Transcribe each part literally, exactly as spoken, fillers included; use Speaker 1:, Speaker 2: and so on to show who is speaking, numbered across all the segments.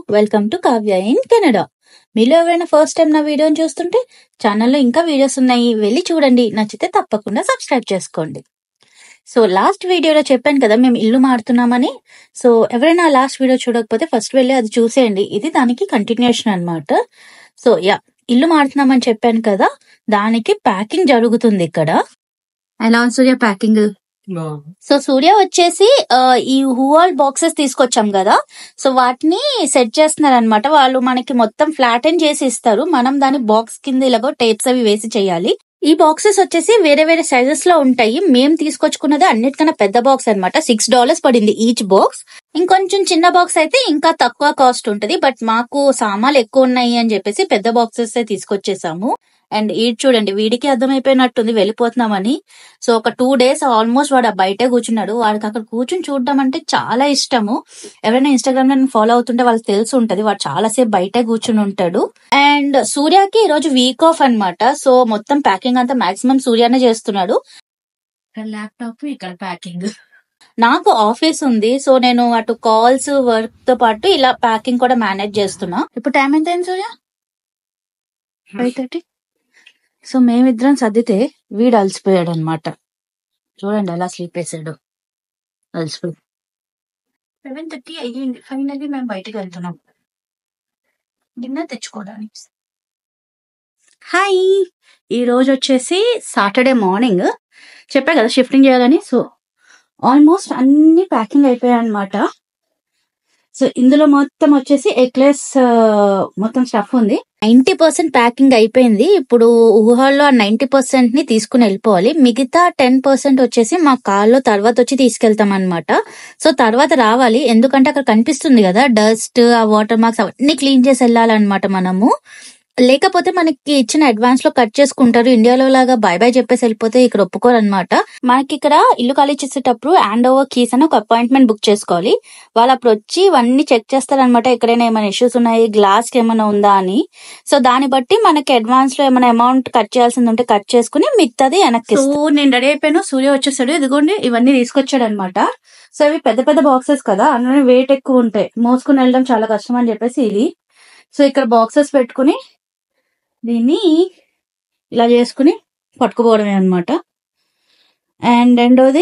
Speaker 1: Welcome to Kavya in Canada. మీలో ఎవరైనా first time నా వీడియోని చూస్తుంటే ఛానల్లో ఇంకా వీడియోస్ ఉన్నాయి, వెళ్ళి చూడండి. నచ్చితే తప్పకుండా సబ్స్క్రైబ్ చేసుకోండి. సో లాస్ట్ వీడియోలో చెప్పాను కదా మేము ఇల్లు మారుతున్నామని. సో ఎవరైనా లాస్ట్ వీడియో చూడకపోతే ఫస్ట్ వెళ్ళి అది చూసేయండి. ఇది దానికి కంటిన్యూషన్ అన్నమాట. సో యా ఇల్లు మారుతున్నామని చెప్పాను కదా, దానికి ప్యాకింగ్ జరుగుతుంది ఇక్కడ. ఎలా ఉంది సూర్య ప్యాకింగ్? సో సూర్య వచ్చేసి ఈ హూవాల్ బాక్సెస్ తీసుకొచ్చాం కదా, సో వాటిని సెట్ చేస్తున్నారు అనమాట. వాళ్ళు మనకి మొత్తం ఫ్లాటెన్ చేసి ఇస్తారు, మనం దాని బాక్స్ కింద ఇలాగో టేప్స్ అవి వేసి చేయాలి. ఈ బాక్సెస్ వచ్చేసి వేరే వేరే సైజెస్ లో ఉంటాయి. మేము తీసుకొచ్చుకున్నది అన్నిటికన్నా పెద్ద బాక్స్ అనమాట. సిక్స్ డాలర్స్ పడింది ఈచ్ బాక్స్. ఇంకొంచెం చిన్న బాక్స్ అయితే ఇంకా తక్కువ కాస్ట్ ఉంటది, బట్ మాకు సామాన్లు ఎక్కువ ఉన్నాయి అని చెప్పేసి పెద్ద బాక్సెస్ తీసుకొచ్చేసాము. అండ్ ఈ చూడండి, వీడికి అర్థమైపోయినట్టుంది వెళ్ళిపోతున్నామని. సో ఒక టూ డేస్ ఆల్మోస్ట్ వాడు బయటే కూర్చున్నాడు. వాడికి అక్కడ కూర్చుని చూడడం అంటే చాలా ఇష్టము. ఎవరైనా ఇన్స్టాగ్రామ్ లో ఫాలో అవుతుంటే వాళ్ళకి తెలిసి ఉంటది, వాడు చాలా సేపు బయటే కూర్చుని ఉంటాడు. అండ్ సూర్యకి ఈ రోజు వీక్ ఆఫ్ అన్నమాట. సో మొత్తం ప్యాకింగ్ అంతా మాక్సిమం సూర్యనే చేస్తున్నాడు. ల్యాప్టాప్ ఇక్కడ ప్యాకింగ్, నాకు ఆఫీస్ ఉంది. సో నేను అటు కాల్స్ వర్క్ తో పాటు ఇలా ప్యాకింగ్ కూడా మేనేజ్ చేస్తున్నా. ఇప్పుడు టైం ఎంత అయింది సూర్య? Five thirty. సో మేమిద్దరం సర్దితే వీడు అలసిపోయాడు అనమాట. చూడండి ఎలా స్లీప్ వేసాడు, అలసిపోయి. సెవెన్ థర్టీ అయ్యింది. ఫైనల్లీ మేము బయటకు వెళ్తున్నాం డిన్నర్ తెచ్చుకోవడానికి. హాయ్, ఈ రోజు వచ్చేసి సాటర్డే మార్నింగ్. చెప్పా కదా షిఫ్టింగ్ చేయాలని. సో ఆల్మోస్ట్ అన్ని ప్యాకింగ్ అయిపోయాయి అనమాట. సో ఇందులో మొత్తం వచ్చేసి ఎక్లెస్ మొత్తం స్టఫ్ ఉంది. నైన్టీ పర్సెంట్ ప్యాకింగ్ అయిపోయింది. ఇప్పుడు ఊహాల్లో ఆ నైన్టీ పర్సెంట్ ని తీసుకుని వెళ్ళిపోవాలి. మిగతా టెన్ పర్సెంట్ వచ్చేసి మా కార్లో తర్వాత వచ్చి తీసుకెళ్తాం అనమాట. సో తర్వాత రావాలి, ఎందుకంటే అక్కడ కనిపిస్తుంది కదా డస్ట్, ఆ వాటర్ మార్క్స్ అవన్నీ క్లీన్ చేసి వెళ్ళాలన్నమాట మనము. లేకపోతే మనకి ఇచ్చిన అడ్వాన్స్ లో కట్ చేసుకుంటారు. ఇండియాలో లాగా బై బై చెప్పేసి వెళ్ళిపోతే ఇక్కడ ఒప్పుకోరు అనమాట. మనకి ఇక్కడ ఇల్లు ఖాళీ చేసేటప్పుడు హ్యాండ్ ఓవర్ కీస్ అని ఒక అపాయింట్మెంట్ బుక్ చేసుకోవాలి. వాళ్ళు అప్పుడు వచ్చి ఇవన్నీ చెక్ చేస్తారనమాట, ఎక్కడైనా ఏమైనా ఇష్యూస్ ఉన్నాయి, గ్లాస్ కి ఏమైనా ఉందా అని. సో దాన్ని బట్టి మనకి అడ్వాన్స్ లో ఏమైనా అమౌంట్ కట్ చేయాల్సింది ఉంటే కట్ చేసుకుని మిగతాది వెనక్కి. సో నేను రెడీ అయిపోయాను, సూర్య వచ్చేసాడు. ఇదిగోండి ఇవన్నీ తీసుకొచ్చాడు అనమాట. సో ఇవి పెద్ద పెద్ద బాక్సెస్ కదా, అందులో వెయిట్ ఎక్కువ ఉంటాయి, మోసుకుని వెళ్ళడం చాలా కష్టం అని చెప్పేసి ఇది. సో ఇక్కడ బాక్సెస్ పెట్టుకుని దీన్ని ఇలా చేసుకుని పట్టుకుపోవడమే అనమాట. అండ్ రెండోది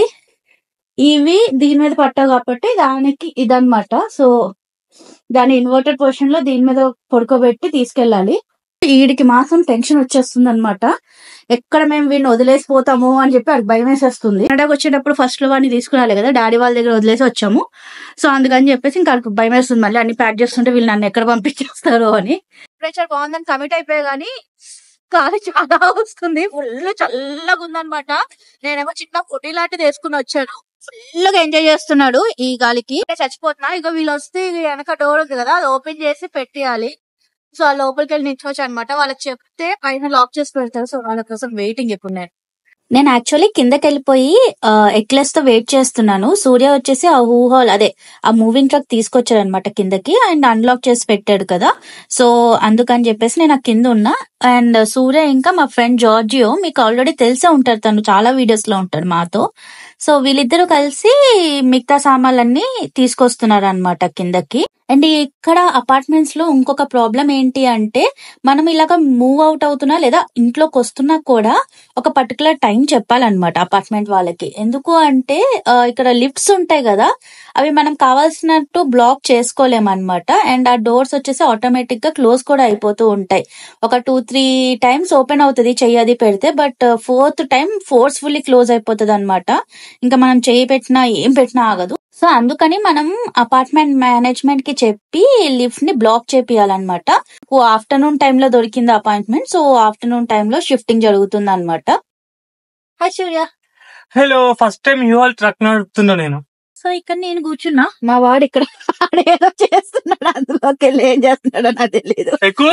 Speaker 1: ఇవి దీని మీద పట్టావు కాబట్టి దానికి ఇదనమాట. సో దాని ఇన్వర్టెడ్ పొజిషన్ లో దీని మీద పడుకోబెట్టి తీసుకెళ్ళాలి. వీడికి మాత్రం టెన్షన్ వచ్చేస్తుంది అనమాట, ఎక్కడ మేము వీడిని వదిలేసిపోతాము అని చెప్పి అది భయం వేసేస్తుంది. కెనడాకి వచ్చేటప్పుడు ఫస్ట్ లో వాడిని తీసుకురాలి కదా, డాడీ వాళ్ళ దగ్గర వదిలేసి వచ్చాము. సో అందుకని చెప్పేసి ఇంకా భయం వేస్తుంది, మళ్ళీ అన్ని ప్యాక్ చేస్తుంటే వీళ్ళు నన్ను ఎక్కడ పంపించేస్తారు అని. టెంపరేచర్ బాగుందని కమిట్ అయిపోయా గానీ గాలి చాలా వస్తుంది, ఫుల్ చల్లగా ఉందనమాట. నేనేమో చిన్న పొట్టి లాంటిది వేసుకుని వచ్చాను, ఫుల్ గా ఎంజాయ్ చేస్తున్నాడు ఈ గాలికి. చచ్చిపోతున్నా. ఇక వీళ్ళు వస్తే వెనక డోర్ ఉంది కదా, అది ఓపెన్ చేసి పెట్టేయాలి. సో ఆ లోపలికి వెళ్ళి నిల్చోవచ్చు అనమాట. వాళ్ళకి చెప్తే పైన లాక్ చేసి పెడతారు. సో వాళ్ళ కోసం వెయిటింగ్ ఇప్పుడు నేను నేను యాక్చువల్లీ కిందకి వెళ్ళిపోయి ఎక్లెస్ తో వెయిట్ చేస్తున్నాను. సూర్య వచ్చేసి ఆ హూ హాల్ అదే ఆ మూవింగ్ ట్రక్ తీసుకొచ్చాడు అనమాట కిందకి, అండ్ అన్లాక్ చేసి పెట్టాడు కదా. సో అందుకని చెప్పేసి నేను ఆ కింద ఉన్నా. అండ్ సూర్య ఇంకా మా ఫ్రెండ్ జార్జియో, మీకు ఆల్రెడీ తెలిసే ఉంటారు, తను చాలా వీడియోస్ లో ఉంటాడు మాతో. సో వీళ్ళిద్దరూ కలిసి మిగతా సామాన్లన్నీ తీసుకొస్తున్నారు అనమాట కిందకి. అండ్ ఇక్కడ అపార్ట్మెంట్స్ లో ఇంకొక ప్రాబ్లం ఏంటి అంటే, మనం ఇలాగ మూవ్ అవుట్ అవుతున్నా లేదా ఇంట్లోకి వస్తున్నా కూడా ఒక పర్టికులర్ టైం చెప్పాలన్నమాట అపార్ట్మెంట్ వాళ్ళకి. ఎందుకు అంటే ఇక్కడ లిఫ్ట్స్ ఉంటాయి కదా, అవి మనం కావాల్సినట్టు బ్లాక్ చేసుకోలేమన్నమాట. అండ్ ఆ డోర్స్ వచ్చేసి ఆటోమేటిక్ గా క్లోజ్ కూడా అయిపోతూ ఉంటాయి. ఒక టూ త్రీ టైమ్స్ ఓపెన్ అవుతుంది చెయ్యి పెడితే, but fourth time forcefully close అయిపోతుంది అనమాట. ఇంకా మనం చెయ్యి పెట్టినా ఏం పెట్టినా ఆగదు. సో అందుకని మనం అపార్ట్మెంట్ మేనేజ్మెంట్ కి చెప్పి లిఫ్ట్ ని బ్లాక్ చేపియాలన్నమాట. ఆఫ్టర్నూన్ టైమ్ లో దొరికింది అపాయింట్మెంట్. సో ఆఫ్టర్నూన్ టైమ్ లో షిఫ్టింగ్ జరుగుతుంది అనమాట. Hi Surya.
Speaker 2: Hello, first time U Haul truck నడుపుతున్నా నేను.
Speaker 1: సో ఇక్కడ నేను కూర్చున్నా, మా వాడు ఇక్కడ ఏదో చేస్తున్నాడు, అందులోకి వెళ్ళి ఏం చేస్తున్నాడో నాకు తెలియదు.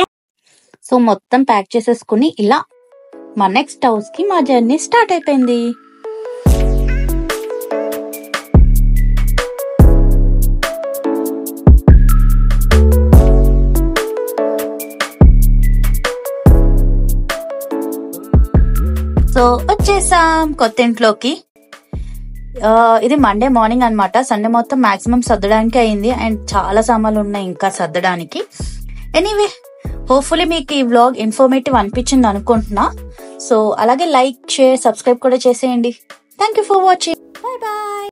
Speaker 1: సో మొత్తం ప్యాక్ చేసేసుకుని ఇలా మా నెక్స్ట్ హౌస్ కి మా జర్నీ స్టార్ట్ అయిపోయింది. సో వచ్చేసాం కొత్త ఇంట్లోకి. ఇది మండే మార్నింగ్ అనమాట. సండే మొత్తం మాక్సిమం సర్దడానికి అయింది అండ్ చాలా సామాన్లు ఉన్నాయి ఇంకా సర్దడానికి. ఎనీవే హోప్ఫుల్లీ మీకు ఈ వ్లాగ్ ఇన్ఫర్మేటివ్ అనిపించింది అనుకుంటున్నా. సో అలాగే లైక్ షేర్ సబ్స్క్రైబ్ కూడా చేసేయండి. Thank you for watching. Bye bye.